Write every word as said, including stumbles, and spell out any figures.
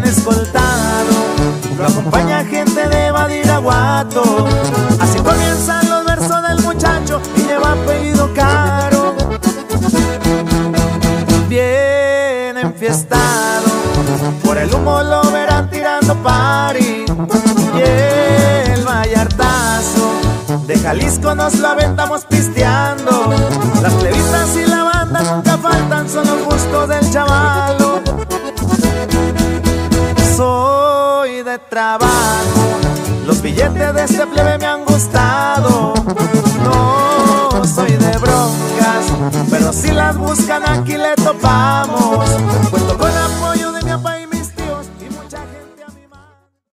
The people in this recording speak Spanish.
escoltado, lo acompaña gente de Badiraguato. Así comienzan los versos del muchacho y lleva apellido caro. Bien enfiestado, por el humo lo verán tirando pari. Y el vallartazo de Jalisco nos lo aventamos pisteando. Las plebitas y la banda nunca faltan, son los gustos del chavalo. Soy de trabajo, los billetes de este plebe me han gustado. No soy de broncas, pero si las buscan aquí le topamos. Cuento con